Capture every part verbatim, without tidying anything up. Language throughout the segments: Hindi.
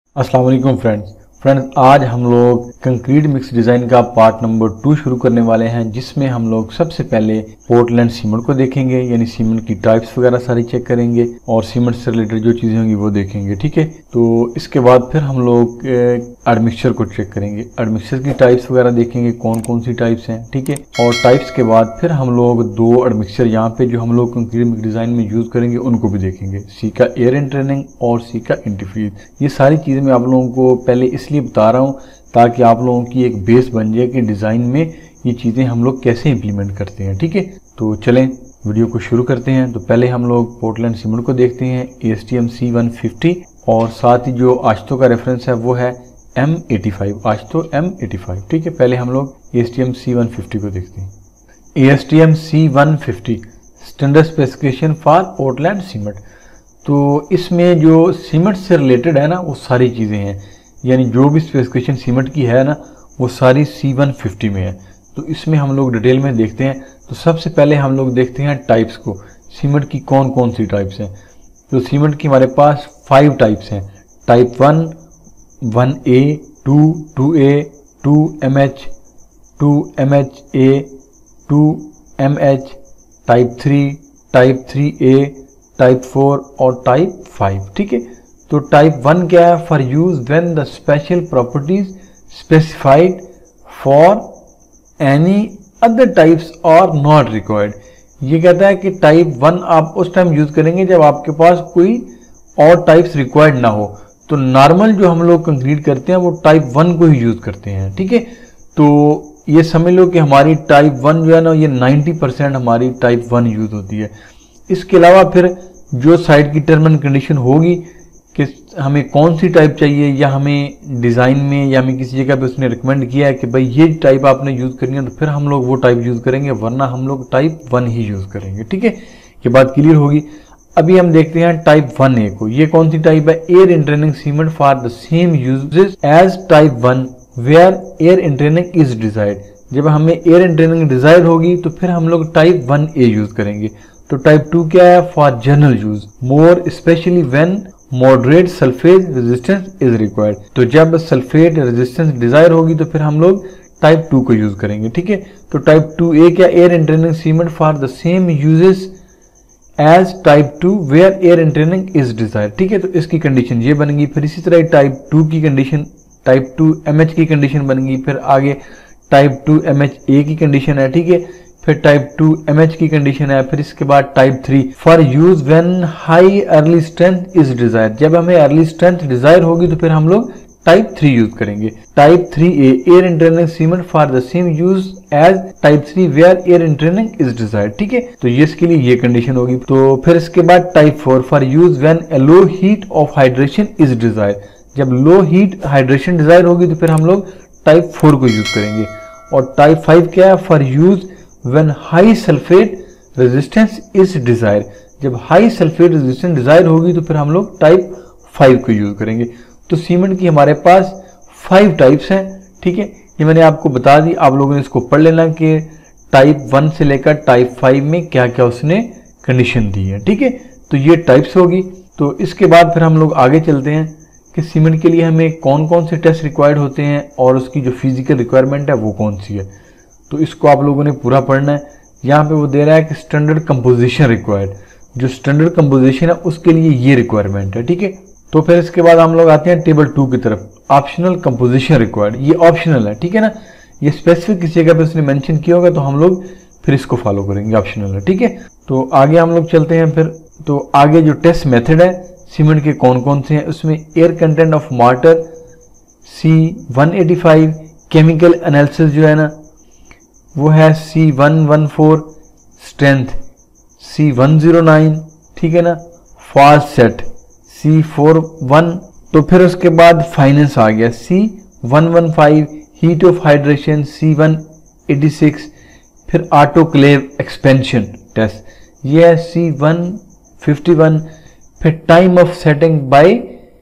अस्सलाम वालेकुम फ्रेंड्स फ्रेंड्स आज हम लोग कंक्रीट मिक्स डिज़ाइन का पार्ट नंबर टू शुरू करने वाले हैं, जिसमें हम लोग सबसे पहले पोर्टलैंड सीमेंट को देखेंगे, यानी सीमेंट की टाइप्स वगैरह सारी चेक करेंगे और सीमेंट से रिलेटेड जो चीज़ें होंगी वो देखेंगे। ठीक है, तो इसके बाद फिर हम लोग एडमिक्सचर को चेक करेंगे, एडमिक्सचर की टाइप्स वगैरह देखेंगे कौन कौन सी टाइप्स हैं। ठीक है, और टाइप्स के बाद फिर हम लोग दो एडमिक्सचर यहाँ पे जो हम लोग कंक्रीट मिक्स डिज़ाइन में यूज़ करेंगे उनको भी देखेंगे, सी का एयर एंट्रेनिंग और सी का इंटरफीज। ये सारी चीज़ें मैं आप लोगों को पहले इसलिए बता रहा हूँ ताकि आप लोगों की एक बेस बन जाए कि डिज़ाइन में ये चीज़ें हम लोग कैसे इंप्लीमेंट करते हैं। ठीक है, तो चलें वीडियो को शुरू करते हैं। तो पहले हम लोग पोर्टलैंड सीमेंट को देखते हैं, A S T M C one fifty, और साथ ही जो आश्तो का रेफरेंस है वो है M eighty five, आश्तो M eighty five. ठीक है, पहले हम लोग A S T M C one fifty को देखते हैं। A S T M C one fifty standard specification for Portland cement. तो इसमें जो सीमेंट से रिलेटेड है ना वो सारी चीज़ें हैं, यानी जो भी स्पेसिफिकेशन सीमेंट की है ना वो सारी सी वन फिफ्टी में है। तो इसमें हम लोग डिटेल में देखते हैं। तो सबसे पहले हम लोग देखते हैं टाइप्स को, सीमेंट की कौन कौन सी टाइप्स हैं। तो सीमेंट की हमारे पास फाइव टाइप्स हैं, type one, one A, two, two A, two M H, two M H A, two M H, type three, type three A, type four और टाइप फाइव। ठीक है, तो टाइप वन क्या है, for use when the special properties specified for any other types are not required. ये कहता है कि टाइप वन आप उस टाइम यूज करेंगे जब आपके पास कोई और टाइप्स रिक्वायर्ड ना हो। तो नॉर्मल जो हम लोग कंक्रीट करते हैं वो टाइप वन को ही यूज करते हैं। ठीक है, तो ये समझ लो कि हमारी टाइप वन जो है ना ये नाइन्टी परसेंट हमारी टाइप वन यूज होती है। इसके अलावा फिर जो साइड की टर्म एंड कंडीशन होगी कि हमें कौन सी टाइप चाहिए, या हमें डिज़ाइन में या हमें किसी जगह पे उसने रिकमेंड किया है कि भाई ये टाइप आपने यूज़ करनी है, तो फिर हम लोग वो टाइप यूज़ करेंगे, वरना हम लोग टाइप वन ही यूज़ करेंगे। ठीक है, ये बात क्लियर होगी। अभी हम देखते हैं टाइप वन ए को। ये कौन सी टाइप है, air entraining cement for the same usages as type one where air entraining is desired. जब हमें एयर एंट्रेनिंग डिजायर्ड होगी तो फिर हम लोग टाइप वन ए यूज करेंगे। तो टाइप टू क्या है, for general use more especially when moderate sulphate resistance is required. तो जब सल्फेट रेजिस्टेंस डिजायर होगी तो फिर हम लोग टाइप टू को यूज करेंगे। ठीक है, तो टाइप टू ए क्या, air entraining cement for the same usages as type two where air entraining is desire. ठीक है, तो इसकी कंडीशन ये बनेगी। फिर इसी तरह टाइप टू की condition, type two M H की कंडीशन बनेगी। फिर आगे type two M H A की कंडीशन है। ठीक है, फिर टाइप टू एम एच की कंडीशन है। फिर इसके बाद type three for use when high early strength is desire. जब हमें अर्ली स्ट्रेंथ डिजायर होगी तो फिर हम लोग टाइप थ्री यूज करेंगे। Type three A, air entraining cement for the same use as type three where air entraining is desire. ठीक है, तो ये इसके लिए ये कंडीशन होगी। तो फिर इसके बाद type four for use when a low heat of hydration is desire. जब लो हीट हाइड्रेशन डिजायर होगी तो फिर हम लोग टाइप फोर को यूज करेंगे। और टाइप फाइव क्या है, for use when high sulphate resistance is desire. जब हाई सल्फेट रेजिस्टेंस डिजायर होगी तो फिर हम लोग टाइप फाइव को यूज करेंगे। तो सीमेंट की हमारे पास फाइव टाइप्स हैं। ठीक है, ये मैंने आपको बता दी, आप लोगों ने इसको पढ़ लेना कि टाइप वन से लेकर टाइप फाइव में क्या क्या उसने कंडीशन दी है। ठीक है, तो ये टाइप्स होगी। तो इसके बाद फिर हम लोग आगे चलते हैं कि सीमेंट के लिए हमें कौन कौन से टेस्ट रिक्वायर्ड होते हैं और उसकी जो फिजिकल रिक्वायरमेंट है वो कौन सी है। तो इसको आप लोगों ने पूरा पढ़ना है। यहाँ पे वो दे रहा है कि स्टैंडर्ड कंपोजिशन रिक्वायर्ड, जो स्टैंडर्ड कंपोजिशन है उसके लिए ये रिक्वायरमेंट है। ठीक है, तो फिर इसके बाद हम लोग आते हैं टेबल टू की तरफ, ऑप्शनल कंपोजिशन रिक्वायर्ड। ये ऑप्शनल है, ठीक है ना, ये स्पेसिफिक किसी जगह पे उसने मेंशन किया होगा तो हम लोग फिर इसको फॉलो करेंगे, ऑप्शनल है। ठीक है, तो आगे हम लोग चलते हैं। फिर तो आगे जो टेस्ट मेथड है सीमेंट के कौन कौन से हैं, उसमें air content of mortar C one eighty five, chemical analysis जो है ना वो है C one one four, strength C one zero nine, ठीक है ना, fast set C four one. तो फिर उसके बाद फाइनेंस आ गया C one one five, heat of hydration C one eighty six, फिर ऑटोक्लेव एक्सपेंशन टेस्ट ये है सी वन फिफ्टी वन, फिर time of setting by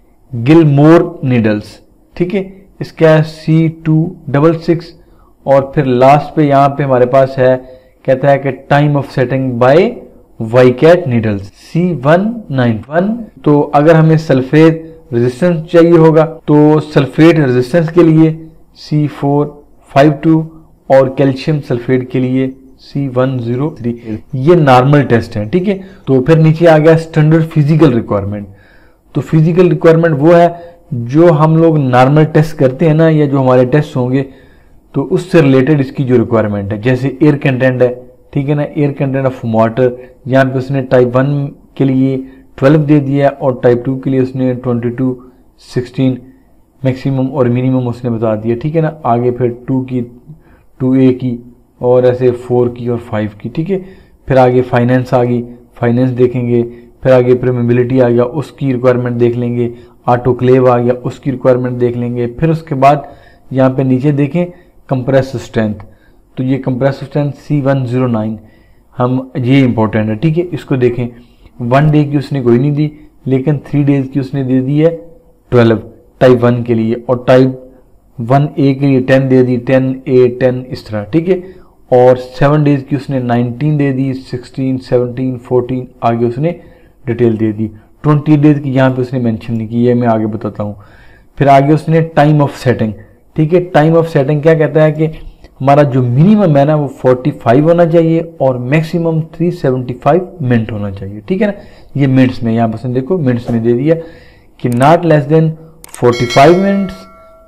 Gilmore needles. ठीक है, इसका है सी टू डबल सिक्स। और फिर लास्ट पे यहाँ पे हमारे पास है, कहता है कि time of setting by Vicat needles C one nine one. तो अगर हमें सल्फेट रेजिस्टेंस चाहिए होगा, तो सल्फेट रेजिस्टेंस के लिए सी फोर फाइव टू और कैल्शियम सल्फेट के लिए सी वन ज़ीरो थ्री। ये नॉर्मल टेस्ट है, ठीक है। तो फिर नीचे आ गया स्टैंडर्ड फिजिकल रिक्वायरमेंट। तो फिजिकल रिक्वायरमेंट वो है जो हम लोग नॉर्मल टेस्ट करते हैं ना, या जो हमारे टेस्ट होंगे तो उससे रिलेटेड इसकी जो रिक्वायरमेंट है, जैसे एयर कंटेंट है, ठीक है ना, एयर कंटेंट ऑफ वाटर, यहाँ पे उसने टाइप वन के लिए ट्वेल्व दे दिया और टाइप टू के लिए उसने ट्वेंटी टू सिक्सटीन मैक्सिमम और मिनिमम उसने बता दिया, ठीक है ना। आगे फिर टू की टू ए की और ऐसे फोर की और फाइव की, ठीक है। फिर आगे फाइनेंस आ गई, फाइनेंस देखेंगे। फिर आगे परमेबिलिटी आ गया, उसकी रिक्वायरमेंट देख लेंगे। ऑटोक्लेव आ गया, उसकी रिक्वायरमेंट देख लेंगे। फिर उसके बाद यहाँ पे नीचे देखें कंप्रेस स्ट्रेंथ, तो ये compress strength C one zero nine, हम ये इंपॉर्टेंट है, ठीक है। इसको देखें, वन डे की उसने कोई नहीं दी, लेकिन थ्री डेज की उसने दे दी है ट्वेल्व टाइप वन के लिए, और टाइप वन ए के लिए टेन दे दी, टेन ए टेन इस तरह, ठीक है। और सेवन डेज की उसने नाइनटीन दे दी, सिक्सटीन सेवनटीन फोर्टीन आगे उसने डिटेल दे दी। ट्वेंटी डेज की यहाँ पे उसने मेंशन नहीं की, ये मैं आगे बताता हूँ। फिर आगे उसने टाइम ऑफ सेटिंग, ठीक है। टाइम ऑफ सेटिंग क्या कहता है कि हमारा जो मिनिमम है ना वो फोर्टी फाइव होना चाहिए और maximum three seventy five minute होना चाहिए, ठीक है ना। ये मिनट्स में, यहाँ पर देखो मिनट्स में दे दिया कि not less than forty five minutes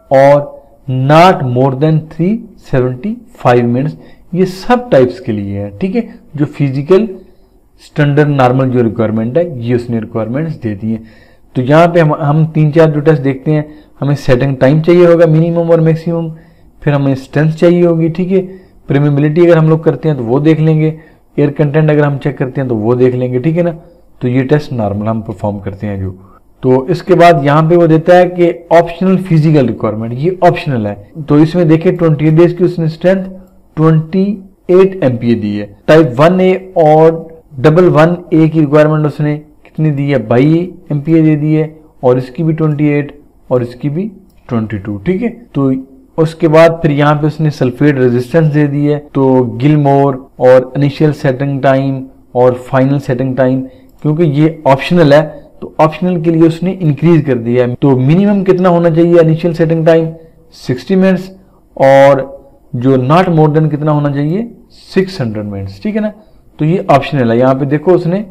और not more than three seventy five minutes. ये सब टाइप्स के लिए है, ठीक है। जो फिजिकल स्टैंडर्ड नॉर्मल जो रिक्वायरमेंट है ये उसने रिक्वायरमेंट्स दे दी है। तो यहाँ पे हम हम तीन चार जो टेस्ट देखते हैं, हमें सेटिंग टाइम चाहिए होगा मिनिमम और मैक्सिमम, फिर हमें स्ट्रेंथ चाहिए होगी, ठीक है। परमेबिलिटी अगर हम लोग करते हैं तो वो देख लेंगे, एयर कंटेंट अगर हम चेक करते हैं तो वो देख लेंगे, ठीक है ना। तो ये टेस्ट नॉर्मल हम परफॉर्म करते हैं जो। तो इसके बाद यहाँ पे वो देता है कि ऑप्शनल फिजिकल रिक्वायरमेंट, ये ऑप्शनल है। तो इसमें देखिए ट्वेंटी डेज की उसने स्ट्रेंथ ट्वेंटी एट एमपीए दी है। टाइप वन ए और डबल वन ए की रिक्वायरमेंट उसने कितनी दी है, बाई एमपीए दे दी है, और इसकी भी ट्वेंटी एट और इसकी भी ट्वेंटी टू, ठीक है। तो उसके बाद फिर यहाँ पे उसने सल्फेट रेजिस्टेंस दे दी है। तो गिलमोर और इनिशियल सेटिंग टाइम और फाइनल सेटिंग टाइम, क्योंकि ये ऑप्शनल है तो ऑप्शनल के लिए उसने इंक्रीज कर दिया है। तो मिनिमम कितना होना चाहिए initial setting time sixty minutes, और जो नॉट मोर देन कितना होना चाहिए सिक्स हंड्रेड मिनट्स, ठीक है ना। तो ये ऑप्शनल है। यहाँ पे देखो उसने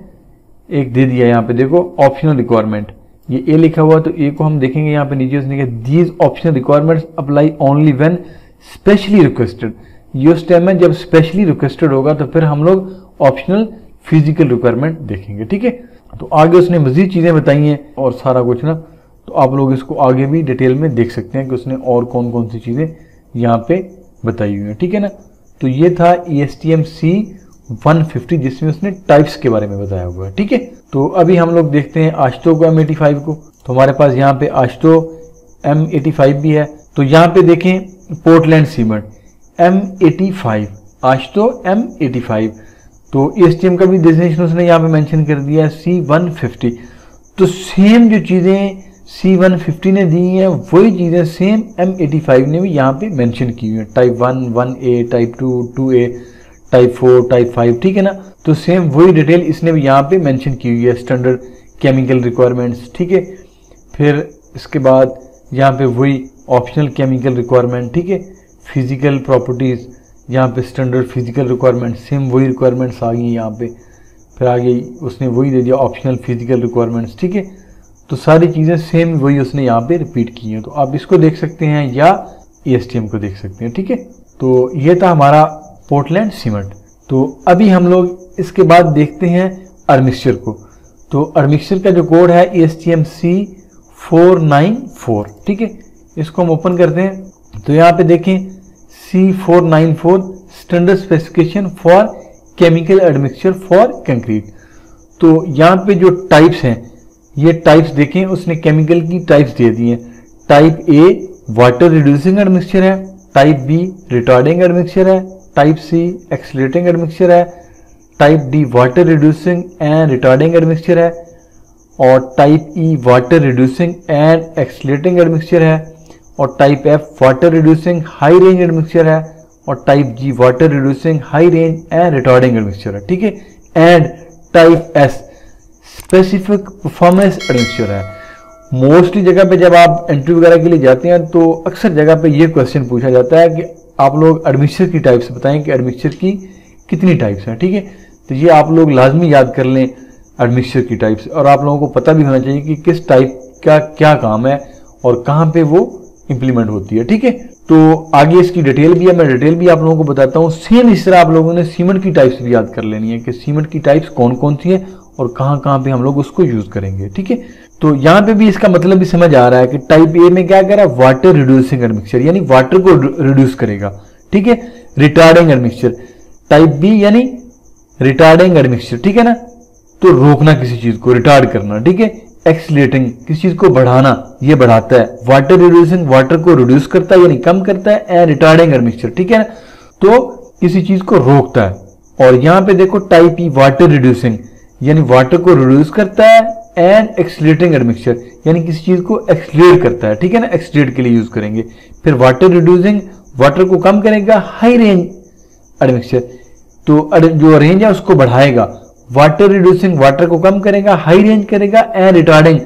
एक दे दिया, यहाँ पे देखो ऑप्शनल रिक्वायरमेंट, ये ए लिखा हुआ, तो ए को हम देखेंगे यहाँ पे नीचे उसने कहा these optional requirements apply only when specially requested. ये उस टाइम में जब स्पेशली रिक्वेस्टेड होगा तो फिर हम लोग ऑप्शनल फिजिकल रिक्वायरमेंट देखेंगे, ठीक है। तो आगे उसने मजीद चीजें बताई हैं और सारा कुछ ना, तो आप लोग इसको आगे भी डिटेल में देख सकते हैं कि उसने और कौन कौन सी चीजें यहाँ पे बताई हुई हैं, ठीक है ना। तो ये था A S T M C one fifty जिसमें उसने टाइप्स के बारे में बताया हुआ है, ठीक है। तो अभी हम लोग देखते हैं आश्तो को एम एटी फाइव को। तो हमारे पास यहाँ पे आश्तो एम एटी फाइव भी है। तो यहाँ पे देखें Portland cement M eighty five, आश्तो M eighty five. तो ई एस टी एम का भी डेजिग्नेशन उसने यहाँ पे मेंशन कर दिया है सी वन फिफ्टी। तो सेम जो चीजें सी वन फिफ्टी ने दी हैं वही चीजें सेम एम एटी फाइव ने भी यहाँ पे मेंशन की हुई है। Type one, one A, type two, two A, type four, type five, ठीक है ना। तो सेम वही डिटेल इसने भी यहाँ पे मेंशन की हुई है, स्टैंडर्ड केमिकल रिक्वायरमेंट्स, ठीक है। फिर इसके बाद यहाँ पे वही ऑप्शनल केमिकल रिक्वायरमेंट, ठीक है। फिजिकल प्रॉपर्टीज, यहाँ पे स्टैंडर्ड फिजिकल रिक्वायरमेंट, सेम वही रिक्वायरमेंट्स आ गई यहाँ पे। फिर आगे उसने वही दे दिया ऑप्शनल फिजिकल रिक्वायरमेंट्स, ठीक है। तो सारी चीज़ें सेम वही उसने यहाँ पे रिपीट की हैं। तो आप इसको देख सकते हैं या ई एस टी एम को देख सकते हैं, ठीक है। तो ये था हमारा पोर्टलैंड सीमेंट। तो अभी हम लोग इसके बाद देखते हैं अडमिक्सचर को। तो अडमिक्सचर का जो कोड है E S T M C four nine four, ठीक है। इसको हम ओपन करते हैं। तो यहाँ पे देखें C four nine four standard specification for chemical admixture for concrete. तो यहाँ पे जो टाइप्स हैं ये टाइप्स देखें, उसने केमिकल की टाइप्स दे दी हैं। Type A water reducing admixture है, टाइप बी रिटार्डिंग एडमिक्सचर है, टाइप सी एक्सीलरेटिंग एडमिक्सचर है, type D water reducing and retarding admixture है, और type E water reducing and accelerating admixture है, और type F water reducing high range admixture है, और type G water reducing high range and retarding admixture है, ठीक है। And type S specific performance admixture है। मोस्टली जगह पे जब आप इंटरव्यू वगैरह के लिए जाते हैं तो अक्सर जगह पे ये क्वेश्चन पूछा जाता है कि आप लोग एडमिक्सचर की टाइप्स बताएं कि एडमिक्सचर की कितनी टाइप्स हैं, ठीक है। तो ये आप लोग लाजमी याद कर लें एडमिक्सचर की टाइप्स, और आप लोगों को पता भी होना चाहिए कि किस टाइप का क्या काम है और कहाँ पे वो इंप्लीमेंट होती है, ठीक है। तो आगे इसकी डिटेल भी है, मैं डिटेल भी आप लोगों को बताता हूँ। सेम इस तरह आप लोगों ने सीमेंट की टाइप्स भी याद कर लेनी है कि सीमेंट की टाइप्स कौन कौन सी है और कहाँ कहाँ पे हम लोग उसको यूज करेंगे, ठीक है। तो यहाँ पे भी इसका मतलब भी समझ आ रहा है कि टाइप ए में क्या कर रहा है, वाटर रिड्यूसिंग एडमिक्सचर, यानी वाटर को रिड्यूस करेगा, ठीक है। रिटार्डिंग एडमिक्सचर, टाइप बी यानी रिटार्डिंग एडमिक्सचर, ठीक है ना, तो रोकना किसी चीज को, रिटार्ड करना, ठीक है। एक्सीलरेटिंग, किसी चीज को बढ़ाना, ये बढ़ाता है। वाटर रिड्यूसिंग, वाटर को रिड्यूस करता है यानी कम करता है। एंड रिटार्डिंग एडमिक्सचर, ठीक है ना, तो किसी चीज को रोकता है। और यहां पे देखो टाइप ई वाटर रिड्यूसिंग, यानी वाटर को रिड्यूस करता है। एंड एक्सीलरेटिंग एडमिक्सचर, यानी किसी चीज को एक्सीलरेट करता है, ठीक है ना, एक्सीलरेट के लिए यूज करेंगे। फिर वाटर रिड्यूसिंग, वाटर को कम करेगा। हाई रेंज एडमिक्सचर, तो जो रेंज है उसको बढ़ाएगा। वाटर रिड्यूसिंग, वाटर को कम करेगा, हाई रेंज करेगा। एंड रिटार्डिंग,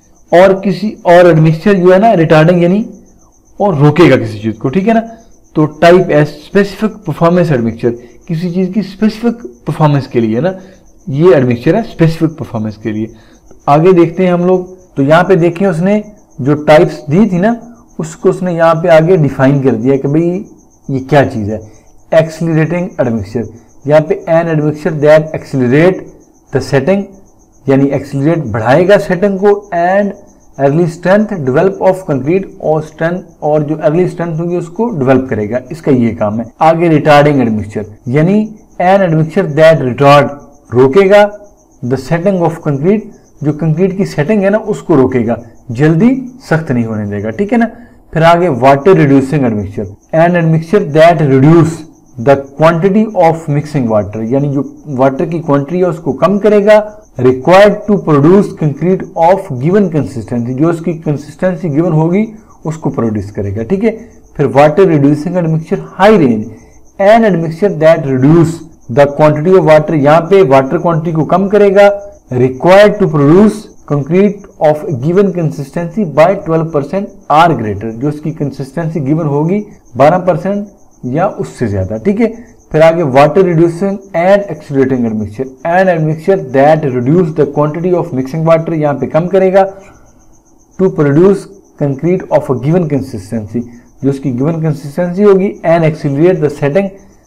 और किसी और एडमिक्सचर जो है ना रिटार्डिंग यानी और रोकेगा किसी चीज को, ठीक है ना। तो type S specific performance admixture, किसी चीज की स्पेसिफिक परफॉर्मेंस के लिए ना, ये एडमिक्सचर है स्पेसिफिक परफॉर्मेंस के लिए। आगे देखते हैं हम लोग। तो यहाँ पे देखिए उसने जो टाइप्स दी थी ना, उसको उसने यहाँ पे आगे डिफाइन कर दिया कि भाई ये क्या चीज है। एक्सीलरेटिंग एडमिक्सचर, यहाँ पे an admixture that accelerate the setting, यानी एक्सीलरेट बढ़ाएगा सेटिंग को। And early strength develop of concrete, और स्ट्रेंथ और जो अर्ली स्ट्रेंथ होगी उसको डेवलप करेगा, इसका ये काम है। आगे रिटार्डिंग एडमिक्सचर, यानी एन एडमिक्सचर दैट रिटार्ड, रोकेगा द सेटिंग ऑफ कंक्रीट, जो कंक्रीट की सेटिंग है ना उसको रोकेगा, जल्दी सख्त नहीं होने देगा, ठीक है ना। फिर आगे water reducing admixture, an admixture that reduce the quantity of mixing water, यानी जो वाटर की क्वांटिटी है उसको कम करेगा। Required to produce concrete of given consistency, जो उसकी कंसिस्टेंसी गिवन होगी उसको प्रोड्यूस करेगा, ठीक है। फिर water reducing admixture high range, an admixture that reduce the quantity of water, यहाँ पे वाटर क्वांटिटी को कम करेगा। Required to produce concrete of given consistency by twelve percent or greater, जो उसकी कंसिस्टेंसी गिवन होगी बारह परसेंट या उससे ज्यादा, ठीक है। फिर आगे water reducing and accelerating admixture, and admixture that reduce the quantity of mixing water, यहाँ पे कम करेगा। To produce concrete of a given consistency, जो उसकी गिवन कंसिस्टेंसी होगी। एंड एक्सीलरेट द सेटिंग,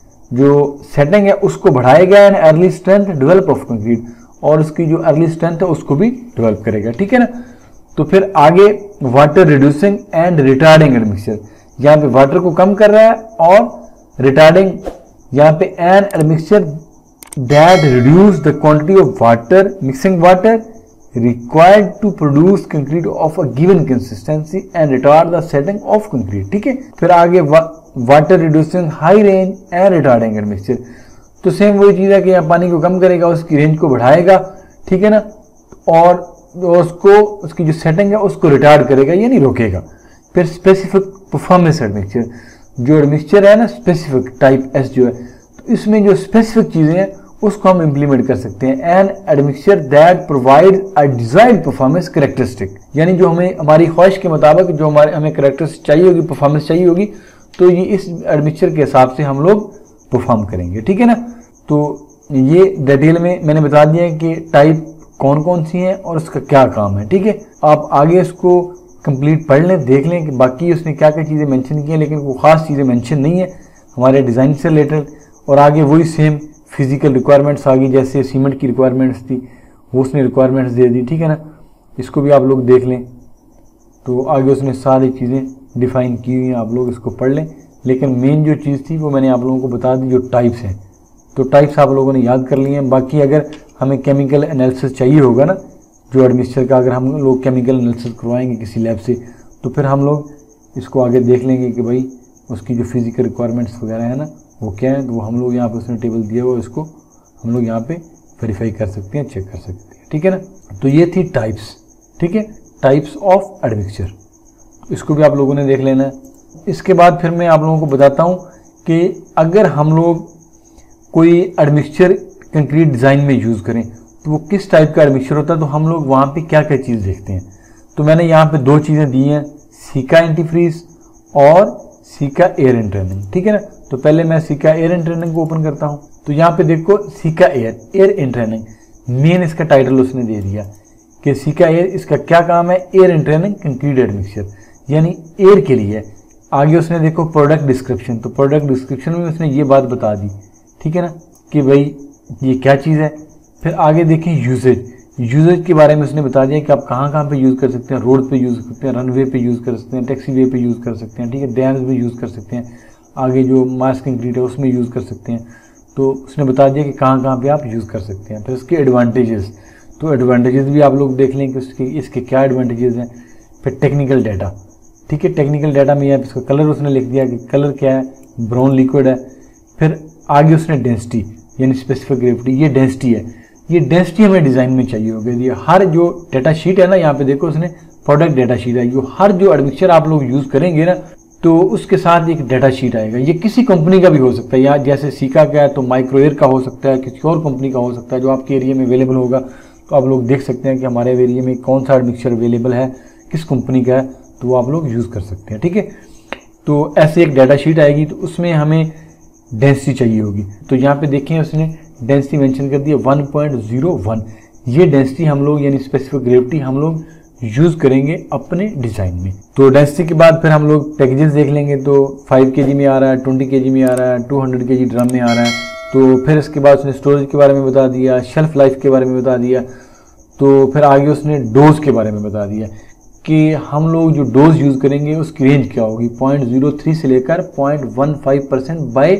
जो सेटिंग है उसको बढ़ाएगा। And early strength develop of concrete, और उसकी जो अर्ली स्ट्रेंथ है उसको भी डेवलप करेगा, ठीक है ना। तो फिर आगे water reducing and retarding admixture, यहाँ पे वाटर को कम कर रहा है। और रिटार्डिंग, यहाँ पे an admixture that reduce the quantity of water mixing water required to produce concrete of a given consistency and retard the setting of concrete, ठीक है। फिर आगे water reducing high range and retarding admixture, तो सेम वही चीज है कि यहाँ पानी को कम करेगा, उसकी रेंज को बढ़ाएगा, ठीक है ना। और उसको उसकी जो सेटिंग है उसको रिटार्ड करेगा यानी रोकेगा। फिर स्पेसिफिक परफॉर्मेंस एडमिक्सचर, जो एडमिक्सचर है ना स्पेसिफिक टाइप एस जो है, तो इसमें जो स्पेसिफिक चीजें हैं उसको हम इंप्लीमेंट कर सकते हैं। An admixture that provide a desired performance characteristic, यानी जो हमें हमारी ख्वाहिश के मुताबिक जो हमारे हमें कैरेक्टरिस्टिक चाहिए होगी, परफॉर्मेंस चाहिए होगी, तो ये इस एडमिक्सचर के हिसाब से हम लोग परफॉर्म करेंगे, ठीक है ना। तो ये डिटेल में मैंने बता दिया है कि टाइप कौन कौन सी हैं और उसका क्या काम है, ठीक है। आप आगे इसको कंप्लीट पढ़ लें, देख लें कि बाकी उसने क्या क्या चीज़ें मेंशन की हैं, लेकिन वो खास चीज़ें मेंशन नहीं है हमारे डिज़ाइन से रिलेटेड। और आगे वही सेम फिजिकल रिक्वायरमेंट्स आ गई, जैसे सीमेंट की रिक्वायरमेंट्स थी वो उसने रिक्वायरमेंट्स दे दी, ठीक है ना। इसको भी आप लोग देख लें, तो आगे उसने सारी चीज़ें डिफाइन की हुई हैं, आप लोग इसको पढ़ लें। लेकिन मेन जो चीज़ थी वो मैंने आप लोगों को बता दी, जो टाइप्स हैं, तो टाइप्स आप लोगों ने याद कर लिए हैं। बाकी अगर हमें केमिकल एनालिसिस चाहिए होगा ना, जो एडमिक्सचर का अगर हम लोग केमिकल एनालिसिस करवाएंगे किसी लैब से, तो फिर हम लोग इसको आगे देख लेंगे कि भाई उसकी जो फिजिकल रिक्वायरमेंट्स वगैरह है ना वो क्या है, तो वो हम लोग यहाँ पे उसने टेबल दिया हुआ, इसको हम लोग यहाँ पे वेरीफाई कर सकते हैं, चेक कर सकते हैं, ठीक है ना। तो ये थी टाइप्स, ठीक है, टाइप्स ऑफ एडमिक्सचर, इसको भी आप लोगों ने देख लेना है। इसके बाद फिर मैं आप लोगों को बताता हूँ कि अगर हम लोग कोई एडमिक्सचर कंक्रीट डिज़ाइन में यूज़ करें तो वो किस टाइप का एडमिक्सचर होता है, तो हम लोग वहाँ पे क्या क्या चीज़ देखते हैं। तो मैंने यहाँ पे दो चीजें दी हैं, सीका एंटीफ्रीज और सीका एयर एंट्रेनिंग, ठीक है ना। तो पहले मैं सीका एयर एंट्रेनिंग को ओपन करता हूँ। तो यहाँ पे देखो Sika air air entraining main इसका टाइटल उसने दे दिया कि सीका एयर, इसका क्या काम है, एयर एंट्रेनिंग कंक्रीट एडमिक्सचर, यानी एयर के लिए। आगे उसने देखो प्रोडक्ट डिस्क्रिप्शन, तो प्रोडक्ट डिस्क्रिप्शन में उसने ये बात बता दी, ठीक है ना, कि भाई ये क्या चीज़ है। फिर आगे देखें यूजेज, यूजेज के बारे में उसने बता दिया कि आप कहाँ कहाँ पे यूज़ कर सकते हैं, रोड पे यूज़ कर सकते हैं, रनवे पे यूज़ कर सकते हैं, टैक्सी वे पे यूज़ कर सकते हैं, ठीक है, डैम्स में यूज़ कर सकते हैं, आगे जो मास कंक्रीट है उसमें यूज़ कर सकते हैं। तो उसने बता दिया कि कहाँ कहाँ पे आप यूज़ कर सकते हैं। फिर उसके एडवांटेजेस, तो एडवांटेजेस भी आप लोग देख लें कि उसके इसके क्या एडवांटेजेस हैं। फिर टेक्निकल डाटा, ठीक है, टेक्निकल डाटा में यहाँ इसका कलर उसने लिख दिया कि कलर क्या है, ब्राउन लिक्विड है। फिर आगे उसने डेंसिटी यानी स्पेसिफिक ग्रेविटी, ये डेंसिटी है, ये डेंसिटी हमें डिज़ाइन में चाहिए होगी। ये हर जो डाटा शीट है ना, यहाँ पे देखो उसने प्रोडक्ट डाटा शीट है, जो हर जो एडमिक्सचर आप लोग यूज़ करेंगे ना तो उसके साथ एक डाटा शीट आएगा। ये किसी कंपनी का भी हो सकता है, या जैसे सीका का है तो माइक्रो एयर का हो सकता है, किसी और कंपनी का हो सकता है जो आपके एरिया में अवेलेबल होगा। तो आप लोग देख सकते हैं कि हमारे एरिया में कौन सा एडमिक्सचर अवेलेबल है, किस कंपनी का है, तो वो आप लोग यूज़ कर सकते हैं, ठीक है। तो ऐसे एक डाटा शीट आएगी, तो उसमें हमें डेंसिटी चाहिए होगी। तो यहाँ पे देखें उसने डेंसिटी मेंशन कर दिया वन पॉइंट ज़ीरो वन। ये डेंसिटी हम लोग यानी स्पेसिफिक ग्रेविटी हम लोग यूज़ करेंगे अपने डिज़ाइन में। तो डेंसिटी के बाद फिर हम लोग पैकेजेस देख लेंगे। तो फाइव के जी में आ रहा है, ट्वेंटी के जी में आ रहा है, टू हंड्रेड के जी ड्रम में आ रहा है। तो फिर इसके बाद उसने स्टोरेज के बारे में बता दिया, शेल्फ लाइफ के बारे में बता दिया। तो फिर आगे उसने डोज के बारे में बता दिया कि हम लोग जो डोज यूज़ करेंगे उसकी रेंज क्या होगी, पॉइंट ज़ीरो थ्री से लेकर point one five percent by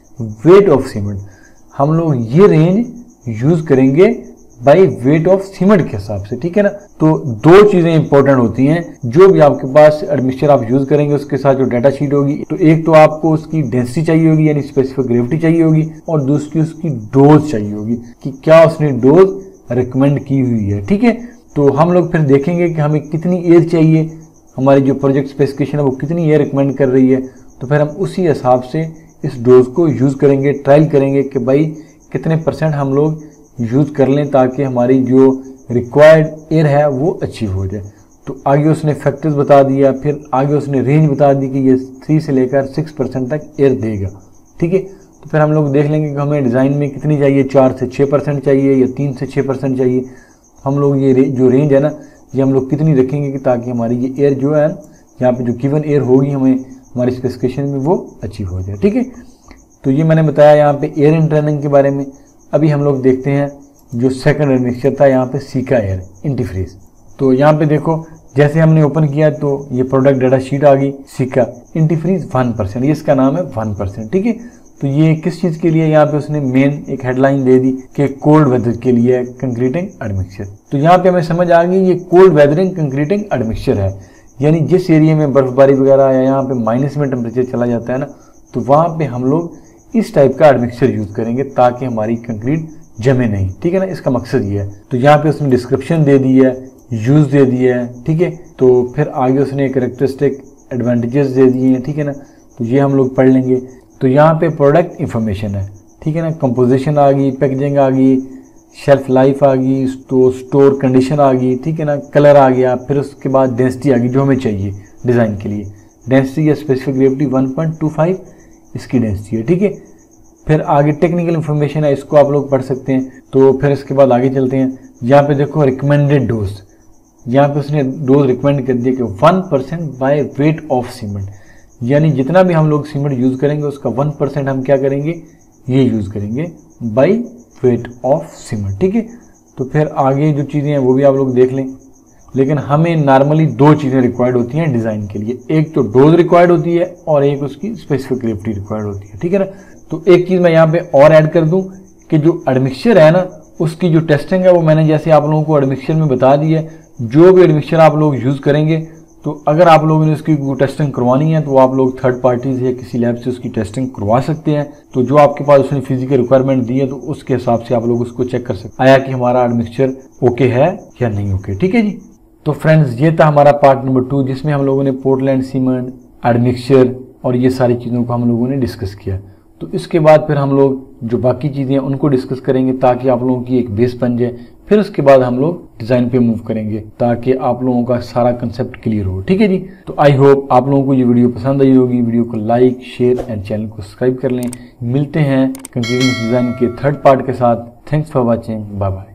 weight of cement. हम लोग ये रेंज यूज़ करेंगे बाय वेट ऑफ सीमेंट के हिसाब से, ठीक है ना। तो दो चीज़ें इंपॉर्टेंट होती हैं, जो भी आपके पास एडमिक्सचर आप यूज़ करेंगे उसके साथ जो डाटा शीट होगी, तो एक तो आपको उसकी डेंसिटी चाहिए होगी यानी स्पेसिफिक ग्रेविटी चाहिए होगी, और दूसरी उसकी डोज चाहिए होगी कि क्या उसने डोज रिकमेंड की हुई है, ठीक है। तो हम लोग फिर देखेंगे कि हमें कितनी एयर चाहिए, हमारी जो प्रोजेक्ट स्पेसिफिकेशन है वो कितनी एयर रिकमेंड कर रही है। तो फिर हम उसी हिसाब से इस डोज को यूज़ करेंगे, ट्रायल करेंगे कि भाई कितने परसेंट हम लोग यूज़ कर लें ताकि हमारी जो रिक्वायर्ड एयर है वो अचीव हो जाए। तो आगे उसने फैक्टर्स बता दिया, फिर आगे उसने रेंज बता दी कि ये थ्री से लेकर सिक्स परसेंट तक एयर देगा, ठीक है। तो फिर हम लोग देख लेंगे कि हमें डिज़ाइन में कितनी चाहिए, चार से छः परसेंट चाहिए या तीन से छः परसेंट चाहिए। हम लोग ये रे, जो रेंज है ना, ये हम लोग कितनी रखेंगे कि ताकि हमारी ये एयर जो है यहाँ पे जो गिवन एयर होगी हमें हमारी स्पेसिफिकेशन में वो अचीव हो जाए, ठीक है। तो ये मैंने बताया यहाँ पे एयर एंट्रेनिंग के बारे में। अभी हम लोग देखते हैं जो सेकंड एडमिक्सचर था यहाँ पे सीका एयर एंटीफ्रीज। तो यहाँ पे देखो जैसे हमने ओपन किया तो ये प्रोडक्ट डाटा शीट आ गई, सीका एंटीफ्रीज वन परसेंट, ये इसका नाम है वन परसेंट, ठीक है। तो ये किस चीज़ के लिए, यहाँ पे उसने मेन एक हेडलाइन दे दी कि कोल्ड वेदर के लिए कंक्रीटिंग एडमिक्सचर। तो यहाँ पे हमें समझ आ गई ये कोल्ड वेदरिंग कंक्रीटिंग एडमिक्सचर है, यानी जिस एरिया में बर्फबारी वगैरह या यहाँ पे माइनस में टेम्परेचर चला जाता है ना, तो वहाँ पे हम लोग इस टाइप का एडमिक्सचर यूज़ करेंगे ताकि हमारी कंक्रीट जमे नहीं, ठीक है ना। इसका मकसद ये है। तो यहाँ पे उसने डिस्क्रिप्शन दे दी है, यूज़ दे दिया है, ठीक है। तो फिर आगे उसने कैरेक्टरिस्टिक एडवांटेजेस दे दिए हैं, ठीक है ना। तो ये हम लोग पढ़ लेंगे। तो यहाँ पे प्रोडक्ट इंफॉर्मेशन है, ठीक है ना। कंपोजिशन आ गई, पैकेजिंग आ गई, शेल्फ लाइफ आ गई, तो स्टोर कंडीशन आ गई, ठीक है ना। कलर आ गया, फिर उसके बाद डेंसिटी आ गई जो हमें चाहिए डिज़ाइन के लिए। डेंसिटी या specific gravity one point two five इसकी डेंसिटी है, ठीक है। फिर आगे टेक्निकल इन्फॉर्मेशन है, इसको आप लोग पढ़ सकते हैं। तो फिर इसके बाद आगे चलते हैं। यहाँ पे देखो रिकमेंडेड डोज, यहाँ पे उसने डोज रिकमेंड कर दिया कि one percent by weight of cement, यानी जितना भी हम लोग सीमेंट यूज़ करेंगे उसका वन परसेंट हम क्या करेंगे, ये यूज़ करेंगे बाय वेट ऑफ सीमेंट, ठीक है। तो फिर आगे जो चीज़ें हैं वो भी आप लोग देख लें। लेकिन हमें नॉर्मली दो चीज़ें रिक्वायर्ड होती हैं डिज़ाइन के लिए, एक तो डोज रिक्वायर्ड होती है और एक उसकी स्पेसिफिक ग्रेविटी रिक्वायर्ड होती है, ठीक है ना। तो एक चीज़ मैं यहाँ पे और ऐड कर दूं कि जो एडमिक्सचर है ना उसकी जो टेस्टिंग है वो मैंने जैसे आप लोगों को एडमिक्सचर में बता दी है। जो भी एडमिक्सचर आप लोग यूज़ करेंगे, तो अगर आप लोगों ने उसकी टेस्टिंग करवानी है तो आप लोग थर्ड पार्टी से या किसी लैब से उसकी टेस्टिंग करवा सकते हैं। तो जो आपके पास उसने फिजिकल रिक्वायरमेंट दी है तो उसके हिसाब से आप लोग उसको चेक कर सकते हैं आया कि हमारा एडमिक्सचर ओके है या नहीं ओके, ठीक है जी। तो फ्रेंड्स ये था हमारा पार्ट नंबर टू, जिसमें हम लोगों ने पोर्टलैंड सीमेंट, एडमिक्सचर और ये सारी चीज़ों को हम लोगों ने डिस्कस किया। तो इसके बाद फिर हम लोग जो बाकी चीज़ें हैं उनको डिस्कस करेंगे ताकि आप लोगों की एक बेस बन जाए, फिर उसके बाद हम लोग डिजाइन पे मूव करेंगे ताकि आप लोगों का सारा कंसेप्ट क्लियर हो। ठीक है जी, तो आई होप आप लोगों को ये वीडियो पसंद आई होगी। वीडियो को लाइक शेयर एंड चैनल को सब्सक्राइब कर लें। मिलते हैं कंक्रीट मिक्स डिजाइन के थर्ड पार्ट के साथ। Thanks for watching, bye bye.